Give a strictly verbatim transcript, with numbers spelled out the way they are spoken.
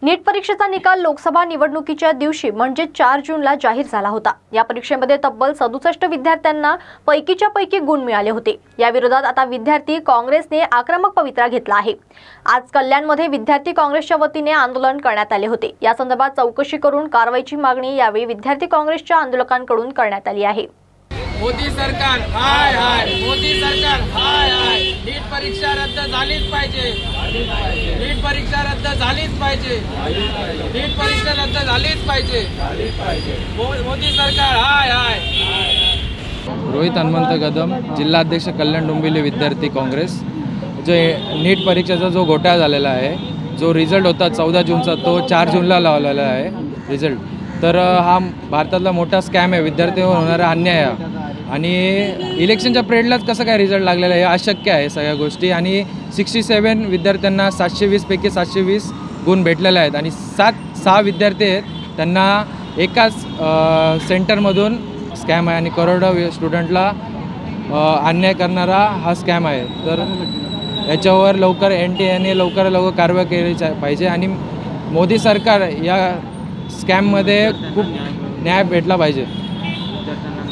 नीट परीक्षेचा निकाल लोकसभा निवडणुकीच्या दिवशी म्हणजे चार जूनला जाहीर झाला होता। या परीक्षेमध्ये तब्बल सदुसष्ट विद्यार्थ्यांना पैकीच्या पैकी गुण मिळाले होते। या विरोधात आता विद्यार्थी काँग्रेसने आक्रमक पवित्रा घेतला आहे। आज कल्याणमध्ये विद्यार्थी काँग्रेसच्या वतीने आंदोलन करण्यात आले होते। या संदर्भात चौकशी करून कारवाईची मागणी यावेळी विद्यार्थी काँग्रेसच्या आंदोलकांकडून करण्यात आली आहे। मोदी सरकार हाय हाय मोदी सरकार हाय हाय नीट परीक्षा रद्द झालीच पाहिजे। नीट परीक्षा रद्द झालीच पाहिजे। नीट परीक्षा रद्द झालीच पाहिजे। मोदी सरकार हाय हाय। रोहित हनुमंत कदम, जिल्हाध्यक्ष कल्याण डोंबिवली विद्यार्थी काँग्रेस। जे नीट परीक्षेचा जो घोटाळा झालेला आहे, जो रिझल्ट होता चौदा जूनचा, तो चार जूनला लावलेला आहे रिझल्ट। तर हा भारतातला मोठा स्कॅम आहे, विद्यार्थ्यांवर होणारा अन्याय आहे। आणि इलेक्शनच्या पिरियडलाच कसं काय रिझल्ट लागलेला आहे, हे अशक्य आहे सगळ्या गोष्टी। आणि सिक्स्टी सेवन विद्यार्थ्यांना सातशे वीसपैकी सातशे वीस गुण भेटलेले आहेत आणि सात सहा विद्यार्थी आहेत त्यांना एकाच सेंटरमधून स्कॅम आहे आणि करोडो स्टुडंटला अन्याय करणारा हा स्कॅम आहे। तर याच्यावर लवकर एन टी एने लवकर लवकर कारवाई केली पाहिजे आणि मोदी सरकार या स्कॅममध्ये खूप न्याय भेटला पाहिजे।